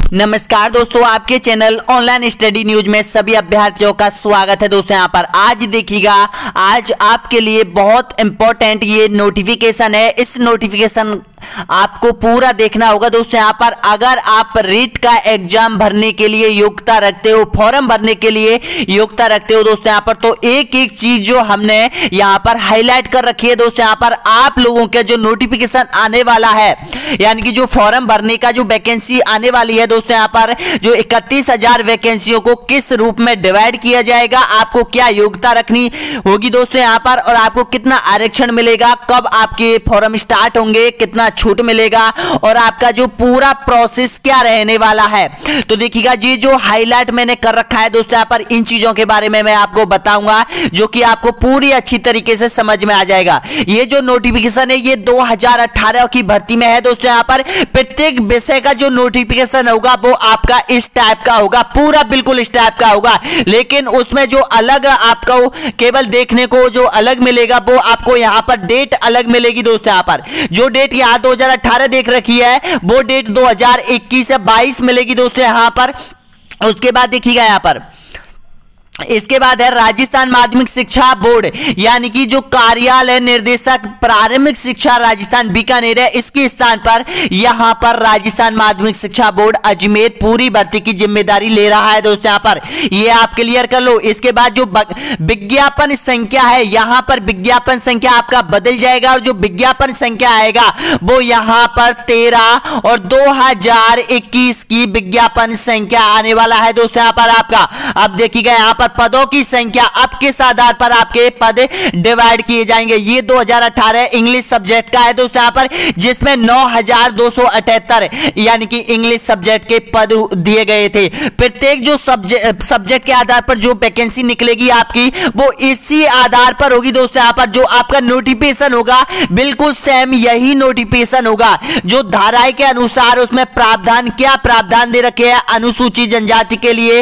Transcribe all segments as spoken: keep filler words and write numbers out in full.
नमस्कार दोस्तों, आपके चैनल ऑनलाइन स्टडी न्यूज में सभी अभ्यर्थियों का स्वागत है। दोस्तों यहाँ पर आज देखिएगा, आज आपके लिए बहुत इंपॉर्टेंट ये नोटिफिकेशन है। इस नोटिफिकेशन आपको पूरा देखना होगा। दोस्तों यहाँ पर अगर आप रीट का एग्जाम भरने के लिए योग्यता रखते हो, फॉर्म भरने के लिए योग्यता रखते हो दोस्तों यहाँ पर, तो एक एक चीज जो हमने यहाँ पर हाईलाइट कर रखी है दोस्तों यहाँ पर, आप लोगों का जो नोटिफिकेशन आने वाला है, यानी कि जो फॉर्म भरने का जो वैकेंसी आने वाली है दोस्तों यहाँ पर, जो इकतीस हजार वैकेंसियों को किस रूप में डिवाइड किया जाएगा, आपको क्या योग्यता रखनी होगी दोस्तों यहाँ पर, और आपको कितना आरक्षण मिलेगा, कब आपके फॉर्म स्टार्ट होंगे, कितना छूट मिलेगा, और आपका जो पूरा प्रोसेस क्या रहने वाला है। तो देखिएगा, ये जो हाईलाइट मैंने कर रखा है दोस्तों यहाँ पर, इन चीजों के बारे में मैं आपको बताऊंगा जो कि आपको पूरी अच्छी तरीके से समझ में आ जाएगा। ये जो नोटिफिकेशन है ये दो हजार अठारह की भर्ती में है दोस्तों यहाँ पर। प्रत्येक विषय का जो नोटिफिकेशन होगा वो आपका इस टाइप का होगा, पूरा बिल्कुल इस टाइप का होगा, लेकिन उसमें जो अलग आपको केवल देखने को जो अलग मिलेगा वो आपको यहाँ पर डेट अलग मिलेगी दोस्तों यहाँ पर। जो डेट यहाँ दो हजार अठारह देख रखी है वो डेट दो हजार इक्कीस या बाईस मिलेगी दोस्तों यहाँ पर। उसके बाद देखिएगा यहाँ पर, इसके बाद है राजस्थान माध्यमिक शिक्षा बोर्ड, यानी कि जो कार्यालय निर्देशक प्रारंभिक शिक्षा राजस्थान बीकानेर है, इसके स्थान पर यहां पर राजस्थान माध्यमिक शिक्षा बोर्ड अजमेर पूरी भर्ती की जिम्मेदारी ले रहा है दोस्तों यहां पर। ये आप क्लियर कर लो। इसके बाद जो विज्ञापन संख्या है, यहां पर विज्ञापन संख्या आपका बदल जाएगा, और जो विज्ञापन संख्या आएगा वो यहां पर तेरह और दो हजार इक्कीस की विज्ञापन संख्या आने वाला है दोस्तों यहां पर आपका। अब देखिएगा यहां पर पदों की संख्या अब किस आधार पर आपके पद डिवाइड किए जाएंगे। ये दो हजार अठारह इंग्लिश सब्जेक्ट का है दोस्तों यहाँ पर, जिसमें नौ हजार दो सौ अठहत्तर यानी कि इंग्लिश सब्जेक्ट के पद दिए गए थे। प्रत्येक जो सब्जेक्ट सब्जेक्ट के आधार पर जो वैकेंसी निकलेगी आपकी, वो इसी आधार पर होगी दोस्तों यहाँ पर। जो आपका नोटिफिकेशन होगा बिल्कुल सेम यही नोटिफिकेशन होगा। जो धाराएं के अनुसार उसमें प्रावधान क्या प्रावधान दे रखे हैं अनुसूचित जनजाति के लिए,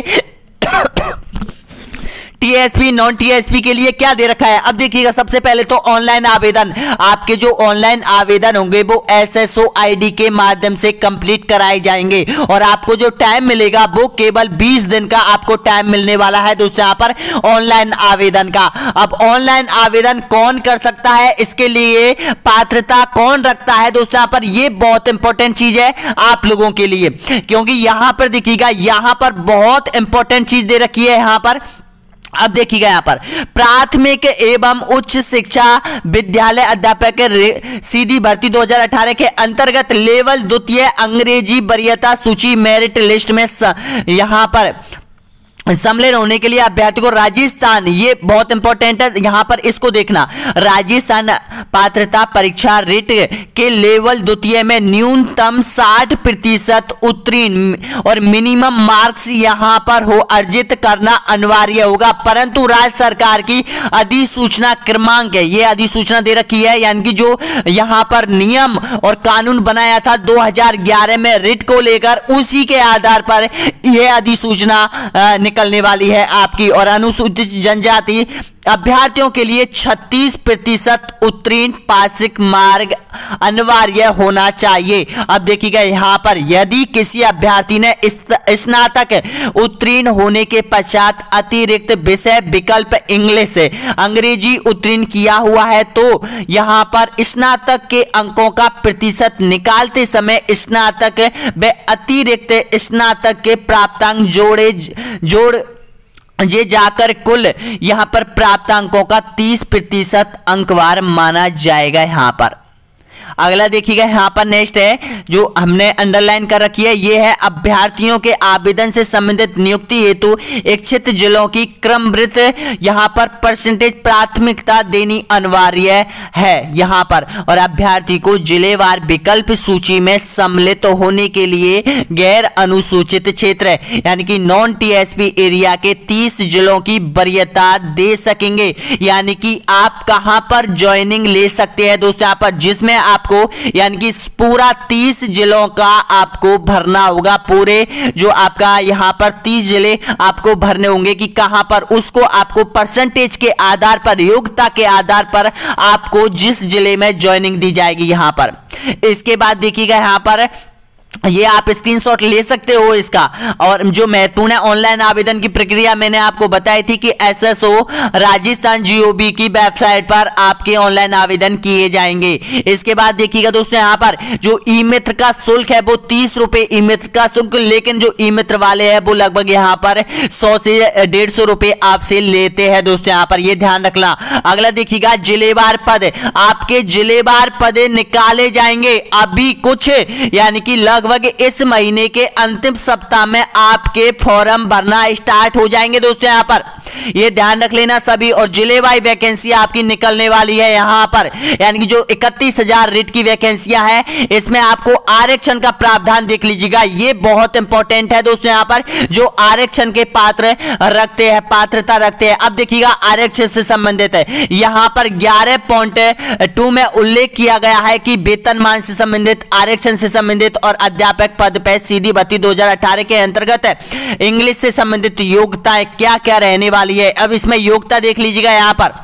टीएसपी नॉन टीएसपी के लिए क्या दे रखा है। अब देखिएगा, सबसे पहले तो ऑनलाइन आवेदन, आपके जो ऑनलाइन आवेदन होंगे वो एसएसओ आईडी के माध्यम से कंप्लीट कराए जाएंगे, और आपको जो टाइम मिलेगा वो केवल बीस दिन का आपको टाइम मिलने वाला है दोस्तों यहाँ पर ऑनलाइन आवेदन का। अब ऑनलाइन आवेदन कौन कर सकता है, इसके लिए पात्रता कौन रखता है दोस्तों यहाँ पर, ये बहुत इंपॉर्टेंट चीज है आप लोगों के लिए, क्योंकि यहां पर देखिएगा, यहां पर बहुत इंपॉर्टेंट चीज दे रखी है यहां पर। अब देखिएगा यहाँ पर, प्राथमिक एवं उच्च शिक्षा विद्यालय अध्यापक सीधी भर्ती दो हजार अठारह के अंतर्गत लेवल द्वितीय अंग्रेजी वरीयता सूची मेरिट लिस्ट में यहाँ पर सम्मिलित होने के लिए अभ्यर्थी को राजस्थान, ये बहुत इंपॉर्टेंट है यहां पर, इसको देखना, राजस्थान पात्रता परीक्षा रिट के लेवल द्वितीय में न्यूनतम साठ प्रतिशत उत्तीर्ण और मिनिमम मार्क्स यहां पर हो अर्जित करना अनिवार्य होगा। परंतु राज्य सरकार की अधिसूचना क्रमांक है, ये अधिसूचना दे रखी है, यानी कि जो यहां पर नियम और कानून बनाया था दो हजार ग्यारह में रिट को लेकर, उसी के आधार पर यह अधिसूचना निकलने वाली है आपकी। और अनुसूचित जनजाति अभ्यर्थियों के लिए छत्तीस प्रतिशत उत्तीर्ण पासिक मार्ग अनिवार्य होना चाहिए। अब देखिएगा यहां पर, यदि किसी अभ्यर्थी ने स्नातक उत्तीर्ण होने के पश्चात अतिरिक्त विषय विकल्प इंग्लिश से अंग्रेजी उत्तीर्ण किया हुआ है, तो यहां पर स्नातक के अंकों का प्रतिशत निकालते समय स्नातक व अतिरिक्त स्नातक के प्राप्तांक जोड़े जोड़ ये जाकर कुल यहां पर प्राप्तांकों का तीस प्रतिशत अंकवार माना जाएगा यहां पर। अगला देखिएगा यहां पर, नेक्स्ट है जो हमने अंडरलाइन कर रखी है, ये है अभ्यर्थियों के आवेदन से संबंधित नियुक्ति हेतु इच्छित जिलों की क्रमवृत यहां पर परसेंटेज प्राथमिकता देनी अनिवार्य है यहां पर। और अभ्यर्थी को जिलेवार विकल्प सूची में सम्मिलित तो होने के लिए गैर अनुसूचित क्षेत्र यानी कि नॉन टीएसपी एरिया के तीस जिलों की वरीयता दे सकेंगे, यानी कि आप कहां पर ज्वाइनिंग ले सकते हैं दोस्तों यहाँ पर, जिसमें आपको यानी कि पूरा तीस जिलों का आपको भरना होगा। पूरे जो आपका यहां पर तीस जिले आपको भरने होंगे कि कहां पर, उसको आपको परसेंटेज के आधार पर, योग्यता के आधार पर आपको जिस जिले में ज्वाइनिंग दी जाएगी यहां पर। इसके बाद देखिएगा यहां पर ये आप स्क्रीनशॉट ले सकते हो इसका। और जो महत्वपूर्ण है ऑनलाइन आवेदन की प्रक्रिया मैंने आपको बताई थी कि एसएसओ राजस्थान जीओबी की वेबसाइट पर आपके ऑनलाइन आवेदन किए जाएंगे। इसके बाद देखिएगा दोस्तों यहाँ पर जो ई मित्र का शुल्क है वो तीस रुपए ई मित्र का शुल्क, लेकिन जो ई मित्र वाले हैं वो लगभग यहाँ पर सौ से डेढ़ सौ रुपए आपसे लेते हैं दोस्तों, यहाँ पर ये ध्यान रखना। अगला देखिएगा जिलेवार पद, आपके जिलेवार पद निकाले जाएंगे अभी कुछ, यानी कि लगभग इस महीने के अंतिम सप्ताह में आपके फॉर्म भरना स्टार्ट हो जाएंगे दोस्तों, यहां पर ये ध्यान रख लेना सभी। और जिले वाई वैकेंसी आपकी निकलने वाली है यहां पर, यानी कि जो इकतीस हजार रिट की वैकेंसियां हैं इसमें आपको आरक्षण का प्रावधान देख लीजिएगा, ये बहुत इंपॉर्टेंट है दोस्तों। यहां पर जो आरक्षण के पात्र रखते हैं, पात्रता रखते हैं, अब देखिएगा आरक्षण से संबंधित है यहां पर ग्यारह पॉइंट टू में उल्लेख किया गया है कि वेतनमान से संबंधित, आरक्षण से संबंधित और अध्यापक पद पे सीधी भर्ती दो हज़ार अठारह के अंतर्गत इंग्लिश से संबंधित योग्यताएं क्या क्या रहने वाली है। अब इसमें योग्यता देख लीजिएगा, यहां पर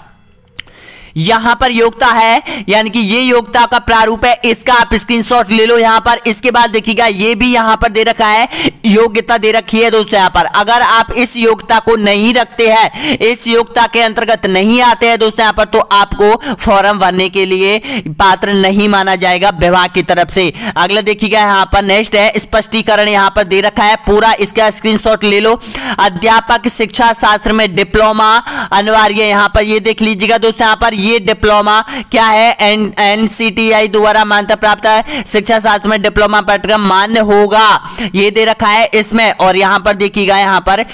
यहां पर योग्यता है, यानी कि ये योग्यता का प्रारूप है, इसका आप स्क्रीनशॉट ले लो यहां पर। इसके बाद देखिएगा ये भी यहां पर दे रखा है, योग्यता दे रखी है दोस्तों यहां पर। अगर आप इस योग्यता को नहीं रखते हैं, इस योग्यता के अंतर्गत नहीं आते हैं दोस्तों यहां पर, तो आपको फॉर्म भरने के लिए पात्र नहीं माना जाएगा विभाग की तरफ से। अगला देखिएगा यहां पर नेक्स्ट है स्पष्टीकरण, यहां पर दे रखा है पूरा, इसका स्क्रीनशॉट ले लो। अध्यापक शिक्षा शास्त्र में डिप्लोमा अनिवार्य, यहां पर ये देख लीजिएगा दोस्तों यहां पर ये डिप्लोमा क्या है, एन एनसीटीआई द्वारा मान्यता प्राप्त है, शिक्षा शास्त्र में डिप्लोमा पाठ्यक्रम मान्य होगा, ये दे रखा है इसमें। और यहां पर देखिएगा यहां पर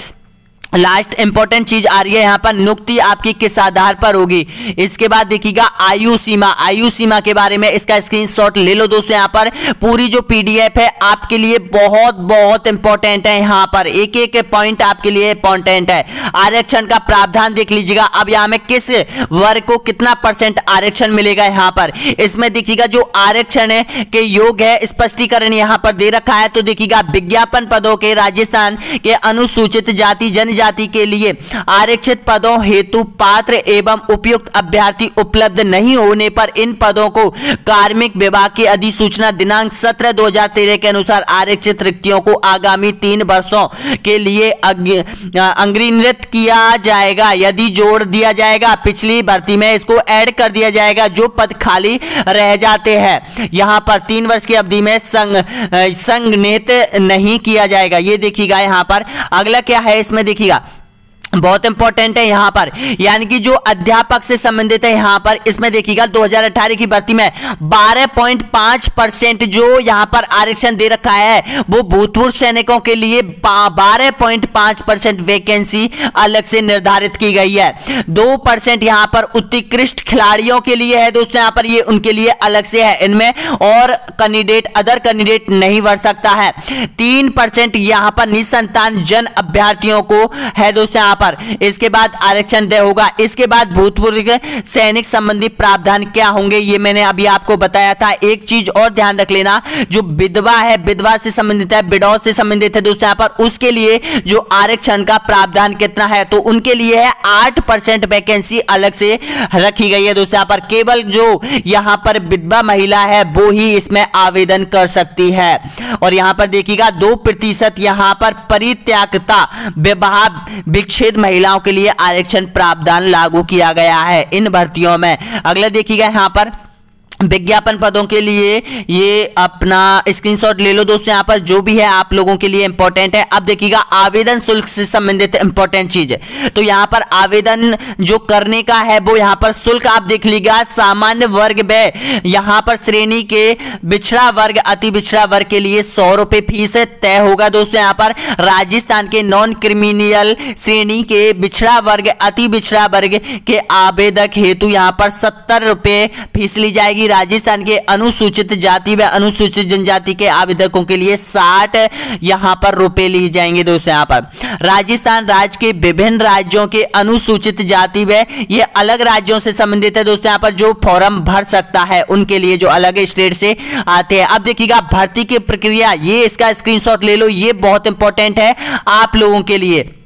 लास्ट इंपॉर्टेंट चीज आ रही है यहां पर, नियुक्ति आपकी किस आधार पर होगी। इसके बाद देखिएगा आयु सीमा, आयु सीमा के बारे में इसका स्क्रीनशॉट ले लो दोस्तों। यहां पर पूरी जो पीडीएफ है आपके लिए बहुत बहुत इंपॉर्टेंट है, यहां पर एक एक पॉइंट आपके लिए इंपॉर्टेंट है। आरक्षण का प्रावधान देख लीजिएगा, अब यहां में किस वर्ग को कितना परसेंट आरक्षण मिलेगा यहां पर, इसमें देखिएगा जो आरक्षण के योग है स्पष्टीकरण यहां पर दे रखा है। तो देखिएगा विज्ञापन पदों के राजस्थान के अनुसूचित जाति जन जाति के लिए आरक्षित पदों हेतु पात्र एवं उपयुक्त अभ्यर्थी उपलब्ध नहीं होने पर इन पदों को कार्मिक विभाग की अधिसूचना दिनांक सत्रह दो हजार तेरह के अनुसार आरक्षित रिक्तियों को आगामी तीन वर्षों के लिए अंग्रीकृत किया जाएगा। यदि जोड़ दिया जाएगा पिछली भर्ती में इसको ऐड कर दिया जाएगा, जो पद खाली रह जाते हैं यहां पर तीन वर्ष की अवधि में संग संगनिहित नहीं किया जाएगा, ये देखिएगा यहां पर। अगला क्या है इसमें देखिएगा, बहुत इंपॉर्टेंट है यहां पर, यानी कि जो अध्यापक से संबंधित है यहां पर, इसमें देखिएगा दो हज़ार अठारह की भर्ती में बारह पॉइंट पाँच परसेंट जो यहां पर आरक्षण दे रखा है वो भूतपूर्व सैनिकों के लिए बारह पॉइंट पाँच परसेंट वैकेंसी अलग से निर्धारित की गई है। दो परसेंट यहां पर उत्कृष्ट खिलाड़ियों के लिए है दोस्तों, यहां पर ये उनके लिए अलग से है, इनमें और कैंडिडेट अदर कैंडिडेट नहीं बढ़ सकता है। तीन परसेंट यहां पर निसंतान जन अभ्यर्थियों को है दोस्तों यहां पर। इसके बाद आरक्षण दे होगा। इसके बाद भूतपूर्व सैनिक संबंधी प्रावधान क्या होंगे ये मैंने अभी आपको बताया था। एक चीज और ध्यान रख लेना, जो विधवा है, विधवा से संबंधित है, विडो से संबंधित है दोस्तों यहां पर, उसके लिए जो आरक्षण का प्रावधान कितना है, तो उनके लिए है आठ परसेंट वैकेंसी अलग से रखी गई है दोस्तों यहां पर। केवल जो यहां पर विधवा महिला है वो ही इसमें आवेदन कर सकती है। और यहां पर देखिएगा दो प्रतिशत यहां पर परित्यागता विवाह विच्छेद महिलाओं के लिए आरक्षण प्रावधान लागू किया गया है इन भर्तियों में। अगला देखिएगा यहां पर विज्ञापन पदों के लिए ये अपना स्क्रीनशॉट ले लो दोस्तों, यहां पर जो भी है आप लोगों के लिए इंपॉर्टेंट है। अब देखिएगा आवेदन शुल्क से संबंधित इंपॉर्टेंट चीज है, तो यहां पर आवेदन जो करने का है वो यहां पर शुल्क आप देख लीजिएगा। सामान्य वर्ग में यहां पर श्रेणी के बिछड़ा वर्ग अति बिछड़ा वर्ग के लिए सौ रुपए फीस तय होगा दोस्तों यहां पर। राजस्थान के नॉन क्रिमिनल श्रेणी के बिछड़ा वर्ग अति बिछड़ा वर्ग के आवेदक हेतु यहां पर सत्तर रुपए फीस ली जाएगी। राजस्थान के अनुसूचित जाति व अनुसूचित जनजाति के आवेदकों के लिए साठ यहां पर रुपए लिए जाएंगे दोस्तों यहां पर। राजस्थान राज्य के विभिन्न राज्यों के अनुसूचित जाति व ये अलग राज्यों से संबंधित है दोस्तों यहां पर, जो फॉर्म भर सकता है उनके लिए जो अलग स्टेट से आते हैं। अब देखिएगा भर्ती की प्रक्रिया, ये इसका स्क्रीनशॉट ले लो, ये बहुत इंपॉर्टेंट है आप लोगों के लिए।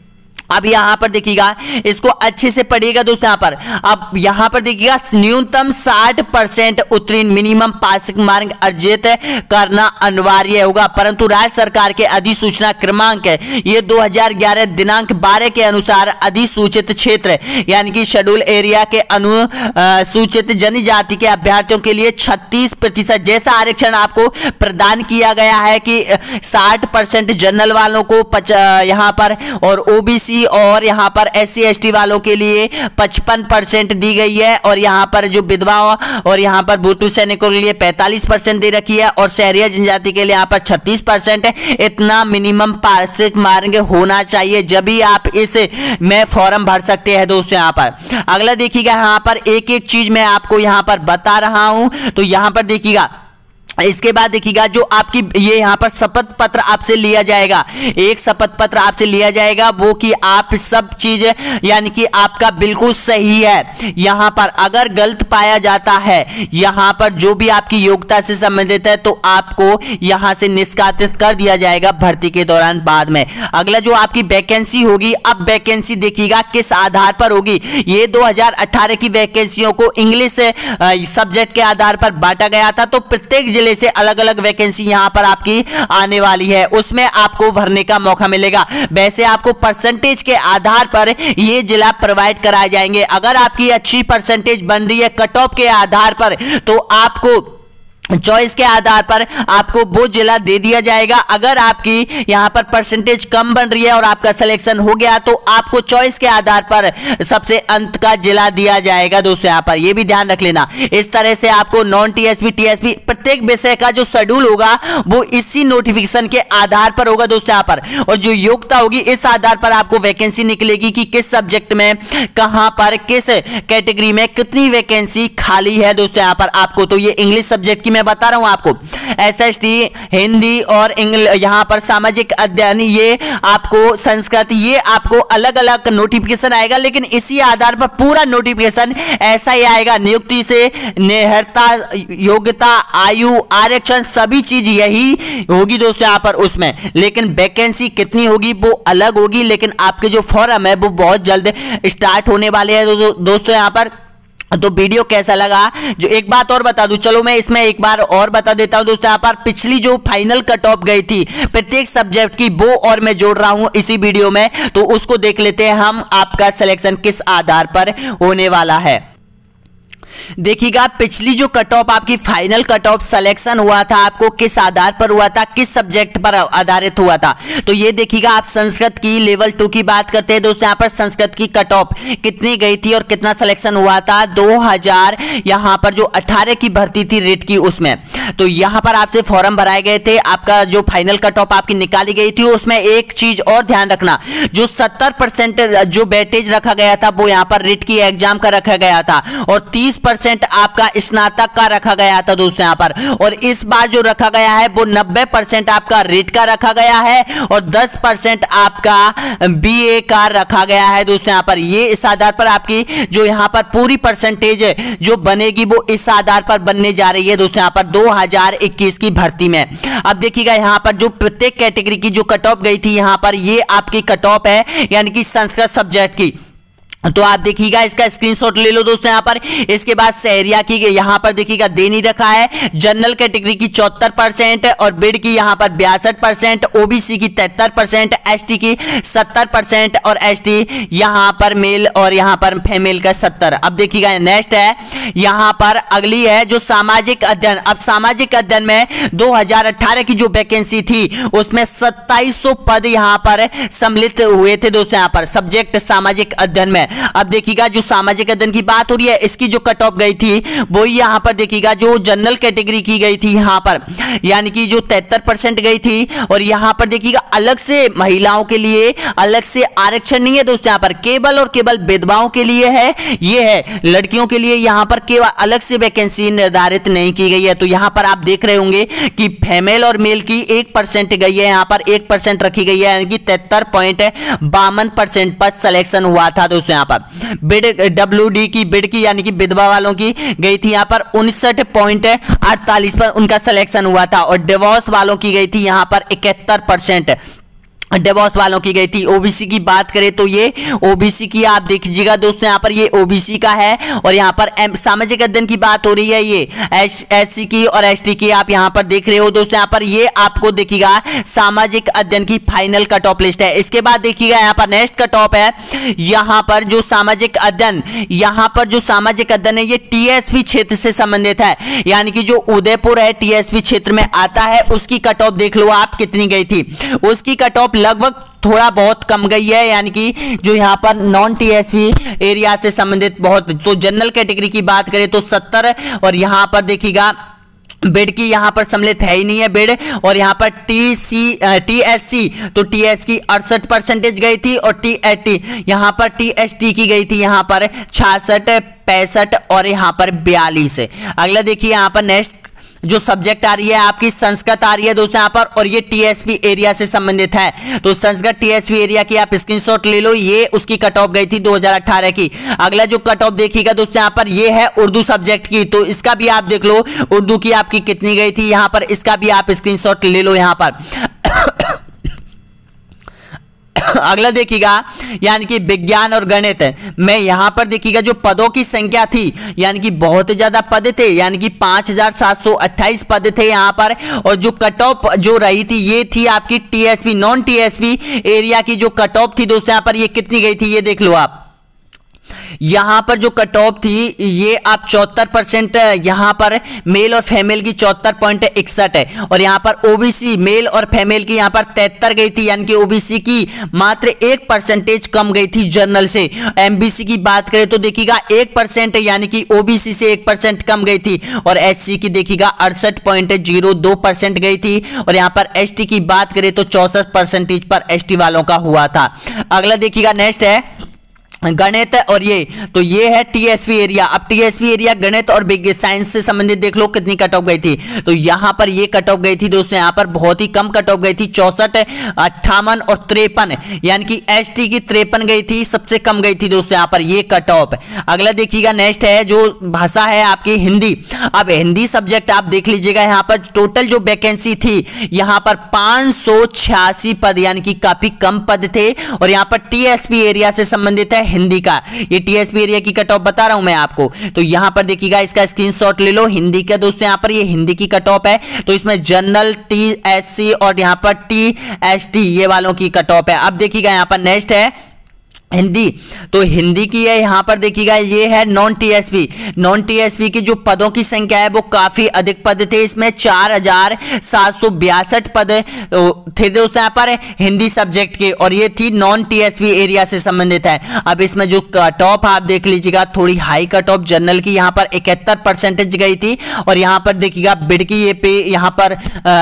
अब यहाँ पर देखिएगा, इसको अच्छे से पढ़िएगा दोस्तों। यहाँ पर अब यहाँ पर देखिएगा, न्यूनतम साठ परसेंट उत्तीर्ण मिनिमम पासिंग मार्क अर्जित करना अनिवार्य होगा, परंतु राज्य सरकार के अधिसूचना क्रमांक ये दो हज़ार ग्यारह दिनांक बारह के अनुसार अधिसूचित क्षेत्र यानी कि शेड्यूल एरिया के अनुसूचित जनजाति के अभ्यर्थियों के लिए छत्तीस प्रतिशत जैसा आरक्षण आपको प्रदान किया गया है कि साठ परसेंट जनरल वालों को यहाँ पर और ओबीसी और यहां पर एससी एसटी वालों के लिए पचपन परसेंट दी गई है, और यहां पर जो विधवाओं और यहां पर भूतपूर्व सैनिकों के लिए पैंतालीस परसेंट दे रखी है, और शहरी जनजाति के लिए यहां पर छत्तीस परसेंट है। इतना मिनिमम पासिंग मार्क होना चाहिए, जब भी आप इस में फॉर्म भर सकते हैं दोस्तों। यहां पर अगला देखिएगा, यहां पर एक एक चीज मैं आपको यहां पर बता रहा हूं, तो यहां पर देखिएगा, इसके बाद देखिएगा जो आपकी ये यहाँ पर शपथ पत्र आपसे लिया जाएगा, एक शपथ पत्र आपसे लिया जाएगा, वो कि आप सब चीज यानी कि आपका बिल्कुल सही है। यहाँ पर अगर गलत पाया जाता है, यहाँ पर जो भी आपकी योग्यता से संबंधित है, तो आपको यहाँ से निष्कासित कर दिया जाएगा भर्ती के दौरान बाद में। अगला जो आपकी वैकेंसी होगी, अब वैकेंसी देखिएगा किस आधार पर होगी। ये दो हज़ार अठारह की वैकेंसियों को इंग्लिश सब्जेक्ट के आधार पर बांटा गया था, तो प्रत्येक से अलग अलग वैकेंसी यहां पर आपकी आने वाली है, उसमें आपको भरने का मौका मिलेगा। वैसे आपको परसेंटेज के आधार पर ये जिला प्रोवाइड कराए जाएंगे। अगर आपकी अच्छी परसेंटेज बन रही है कट ऑफ के आधार पर, तो आपको चॉइस के आधार पर आपको वो जिला दे दिया जाएगा। अगर आपकी यहां पर परसेंटेज कम बन रही है और आपका सिलेक्शन हो गया, तो आपको चॉइस के आधार पर सबसे अंत का जिला दिया जाएगा दोस्तों। यहां पर ये भी ध्यान रख लेना। इस तरह से आपको नॉन टीएसपी टीएसपी प्रत्येक विषय का जो शेड्यूल होगा वो इसी नोटिफिकेशन के आधार पर होगा दोस्तों। यहां पर और जो योग्यता होगी, इस आधार पर आपको वैकेंसी निकलेगी कि किस सब्जेक्ट में कहां पर किस कैटेगरी में कितनी वैकेंसी खाली है दोस्तों। यहां पर आपको तो ये इंग्लिश सब्जेक्ट की मैं बता रहा हूं आपको, एसएसटी हिंदी और इंग्लिश, यहां पर सामाजिक अध्ययन, ये आपको संस्कृत, ये आपको अलग अलग नोटिफिकेशन आएगा, लेकिन इसी आधार पर पूरा नोटिफिकेशन ऐसा ही आएगा। नियुक्ति से निहरता, योग्यता, आयु, आरक्षण सभी चीज यही होगी दोस्तों यहां पर उसमें, लेकिन वैकेंसी कितनी होगी वो अलग होगी। लेकिन आपके जो फॉर्म है वो बहुत जल्द स्टार्ट होने वाले हैं दोस्तों यहां पर। तो वीडियो कैसा लगा, जो एक बात और बता दूं, चलो मैं इसमें एक बार और बता देता हूं दोस्तों। यहाँ पर पिछली जो फाइनल कट ऑफ गई थी प्रत्येक सब्जेक्ट की, वो और मैं जोड़ रहा हूं इसी वीडियो में, तो उसको देख लेते हैं हम, आपका सिलेक्शन किस आधार पर होने वाला है। देखिएगा, पिछली जो कट ऑफ आपकी फाइनल कट ऑफ सिलेक्शन हुआ था, आपको किस आधार पर हुआ था, किस सब्जेक्ट पर आधारित हुआ था। तो ये देखिएगा, आप संस्कृत की लेवल टू की बात करते हैं दोस्तों। यहाँ पर संस्कृत की कट ऑफ कितनी गई थी और कितना सिलेक्शन हुआ था, दो हज़ार यहाँ पर जो अठारह की भर्ती थी रेट की, उसमें तो यहाँ पर आपसे फॉर्म भराए गए थे। आपका जो फाइनल कट ऑफ आपकी निकाली गई थी, उसमें एक चीज और ध्यान रखना, जो सत्तर परसेंट जो वेटेज रखा गया था वो यहाँ पर रेट की एग्जाम का रखा गया था, और तीस परसेंट आपका स्नातक का रखा गया था दोस्तों यहाँ पर। और इस बार जो रखा गया है वो नब्बे परसेंट आपका रेट का रखा गया है, और दस परसेंट आपका बीए का रखा गया है दोस्तों यहाँ पर। ये इस आधार पर आपकी जो यहाँ पर पूरी परसेंटेज जो बनेगी वो इस आधार पर बनने जा रही है दोस्तों यहाँ पर दो हज़ार इक्कीस की भर्ती में। अब देखिएगा, यहाँ पर जो प्रत्येक कैटेगरी की जो कट ऑफ गई थी, यहाँ पर ये आपकी कट ऑफ है यानी कि संस्कृत सब्जेक्ट की। तो आप देखिएगा, इसका स्क्रीनशॉट ले लो दोस्तों यहाँ पर। इसके बाद शहरिया की यहाँ पर देखिएगा दे नहीं रखा है, जनरल कैटेगरी की चौहत्तर परसेंट और बिड की यहाँ पर बयासठ परसेंट, ओबीसी की तिहत्तर परसेंट, एसटी की सत्तर परसेंट और एसटी यहाँ पर मेल और यहाँ पर फीमेल का सत्तर। अब देखिएगा नेक्स्ट है यहाँ पर अगली है जो सामाजिक अध्ययन। अब सामाजिक अध्ययन में दो हजार अठारह की जो वैकेंसी थी उसमें सत्ताईस सौ पद यहाँ पर सम्मिलित हुए थे दोस्तों यहाँ पर सब्जेक्ट सामाजिक अध्ययन में। अब देखिएगा, जो सामाजिक अध्ययन की बात हो रही है, इसकी जो कट ऑफ गई थी वो यहाँ पर देखिएगा जो जनरल कैटेगरी की गई थी यहाँ पर, यानी कि जो तिहत्तर परसेंट गई थी। और यहाँ पर देखिएगा अलग से महिलाओं के लिए अलग से आरक्षण नहीं है दोस्तों यहाँ पर, केवल और केवल विधवाओं के लिए है। ये है लड़कियों के लिए यहाँ पर केवल अलग से वैकेंसी निर्धारित नहीं की गई है। तो यहाँ पर आप देख रहे होंगे कि फीमेल और मेल की एक परसेंट गई है, यहाँ पर एक परसेंट रखी गई है, यानी कि तिहत्तर पॉइंट बावन परसेंट पर सिलेक्शन हुआ था दोस्तों यहाँ पर। बिड डब्ल्यू डी की बिड की यानी कि विधवा वालों की गई थी यहाँ पर उनसठ पॉइंट अड़तालीस पर उनका सिलेक्शन हुआ था, और डिवोर्स वालों की गई थी यहाँ पर इकहत्तर परसेंट। डिवोर्स वालों की गई थी। ओबीसी की बात करें तो ये ओबीसी की आप देखिएगा दोस्तों, यहाँ पर ये ओबीसी का है। और यहाँ पर सामाजिक अध्ययन की बात हो रही है, ये एससी की और एसटी की आप यहाँ पर देख रहे हो दोस्तों। यहाँ पर ये आपको देखिएगा सामाजिक अध्ययन की फाइनल कट ऑफ लिस्ट है। इसके बाद देखिएगा यहाँ पर नेक्स्ट कट ऑफ है, यहाँ पर जो सामाजिक अध्ययन यहाँ पर जो सामाजिक अध्ययन है ये टीएसपी क्षेत्र से संबंधित है, यानी कि जो उदयपुर है टीएसपी क्षेत्र में आता है, उसकी कट ऑफ देख लो आप कितनी गई थी। उसकी कट ऑफ लगभग थोड़ा बहुत कम गई है, यानी कि जो यहाँ पर नॉन टीएसपी एरिया से संबंधित बहुत, तो जनरल कैटेगरी की बात करें तो सत्तर, और यहाँ पर देखिएगा बेड की यहाँ पर सम्मिलित है ही नहीं है बेड। और यहाँ पर T C T S C तो टी एस की अड़सठ परसेंटेज गई थी, और टी एस टी यहाँ पर टी एस टी की गई थी यहाँ पर छियासठ, पैंसठ और यहाँ पर बयालीस। अगला देखिए यहाँ पर नेक्स्ट जो सब्जेक्ट आ रही है आपकी संस्कृत आ रही है दोस्तों यहाँ पर, और ये टीएसपी एरिया से संबंधित है। तो संस्कृत टीएसपी एरिया की आप स्क्रीनशॉट ले लो, ये उसकी कट ऑफ गई थी दो हज़ार अठारह की। अगला जो कट ऑफ देखिएगा दोस्तों यहाँ पर ये है उर्दू सब्जेक्ट की, तो इसका भी आप देख लो उर्दू की आपकी कितनी गई थी यहाँ पर, इसका भी आप स्क्रीनशॉट ले लो यहाँ पर। अगला देखिएगा यानी कि विज्ञान और गणित में यहाँ पर देखिएगा जो पदों की संख्या थी, यानी कि बहुत ज्यादा पद थे, यानी कि पांच हजार सात सौ अट्ठाईस पद थे यहाँ पर। और जो कट ऑफ जो रही थी ये थी आपकी टीएसपी नॉन टीएसपी एरिया की जो कट ऑफ थी दोस्तों यहाँ पर ये कितनी गई थी, ये देख लो आप। यहां पर जो कट ऑफ थी ये आप चौहत्तर परसेंट, यहां पर मेल और फीमेल की चौहत्तर पॉइंट इकसठ है, और यहां पर ओबीसी मेल और फीमेल की यहां पर तिहत्तर गई थी, यानी कि ओबीसी की मात्र एक परसेंटेज कम गई थी जनरल से। एमबीसी की बात करें तो देखिएगा एक परसेंट, यानी कि ओबीसी से एक परसेंट कम गई थी, और एससी की देखिएगा अड़सठ पॉइंट जीरो दो परसेंट गई थी, और यहां पर एसटी की बात करें तो चौसठ परसेंटेज पर एसटी वालों का हुआ था। अगला देखिएगा नेक्स्ट है गणित, और ये तो ये है टीएसपी एरिया। अब टीएसपी एरिया गणित और विज्ञान साइंस से संबंधित देख लो कितनी कट ऑफ गई थी, तो यहां पर ये कट ऑफ गई थी दोस्तों यहाँ पर बहुत ही कम कट ऑफ गई थी, चौसठ, अट्ठावन और तिरपन, यानी कि एसटी की तिरपन गई थी, सबसे कम गई थी दोस्तों यहाँ पर ये कट ऑफ। अगला देखिएगा नेक्स्ट है जो भाषा है आपकी हिंदी। अब हिंदी सब्जेक्ट आप देख लीजिएगा यहाँ पर टोटल जो वैकेंसी थी यहाँ पर पांच सौ छियासी पद, यानी कि काफी कम पद थे, और यहाँ पर टीएसपी एरिया से संबंधित है हिंदी का। ये टीएसपी एरिया की कट ऑफ बता रहा हूं मैं आपको, तो यहां पर देखिएगा इसका स्क्रीनशॉट ले लो हिंदी का दोस्तों। यहां पर ये हिंदी की कट ऑफ है, तो इसमें जनरल टीएससी और यहां पर टीएसटी ये वालों की कट ऑफ है। अब देखिएगा यहां पर नेक्स्ट है हिंदी, तो हिंदी की है यहाँ पर देखिएगा ये है नॉन टीएसपी। नॉन टीएसपी की जो पदों की संख्या है वो काफी अधिक पद थे, इसमें चार हजार सात सौ बयासठ पद थे दोस्तों यहाँ पर हिंदी सब्जेक्ट के, और ये थी नॉन टीएसपी एरिया से संबंधित है। अब इसमें जो कट ऑफ आप देख लीजिएगा थोड़ी हाई कट ऑफ जनरल की यहाँ पर इकहत्तर परसेंटेज गई थी, और यहाँ पर देखिएगा बिड की ये पे यहाँ पर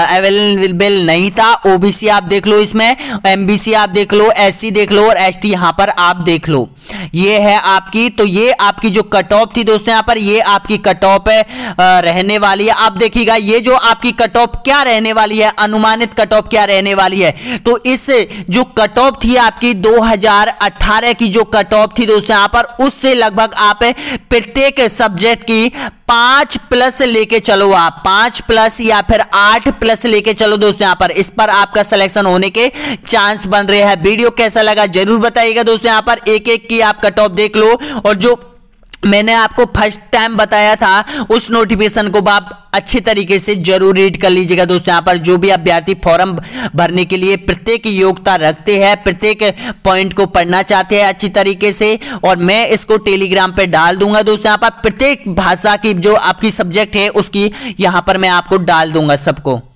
अवेलेबल नहीं था। ओबीसी आप देख लो, इसमें एमबीसी आप देख लो, एससी देख लो, और एसटी यहाँ पर आप देख लो। ये है आपकी, तो ये आपकी जो कट ऑफ थी दोस्तों यहाँ पर ये आपकी कट ऑफ रहने वाली है। आप देखिएगा ये जो आपकी कट ऑफ क्या रहने वाली है, अनुमानित कट ऑफ क्या रहने वाली है, तो इस जो कट ऑफ थी आपकी दो हज़ार अठारह की जो कट ऑफ थी दोस्तों यहाँ पर, उससे लगभग आप प्रत्येक सब्जेक्ट की पांच प्लस लेके चलो, आप पांच प्लस या फिर आठ प्लस लेके चलो दोस्तों यहाँ पर, इस पर आपका सिलेक्शन होने के चांस बन रहे हैं। वीडियो कैसा लगा जरूर बताइएगा दोस्तों। यहाँ पर एक एक की आप कट ऑफ देख लो, और जो मैंने आपको फर्स्ट टाइम बताया था उस नोटिफिकेशन को आप अच्छी तरीके से जरूर रीड कर लीजिएगा दोस्तों। यहाँ पर जो भी अभ्यर्थी फॉर्म भरने के लिए प्रत्येक योग्यता रखते हैं, प्रत्येक पॉइंट को पढ़ना चाहते हैं अच्छी तरीके से, और मैं इसको टेलीग्राम पे डाल दूंगा दोस्तों। यहाँ पर प्रत्येक भाषा की जो आपकी सब्जेक्ट है उसकी यहाँ पर मैं आपको डाल दूंगा सबको।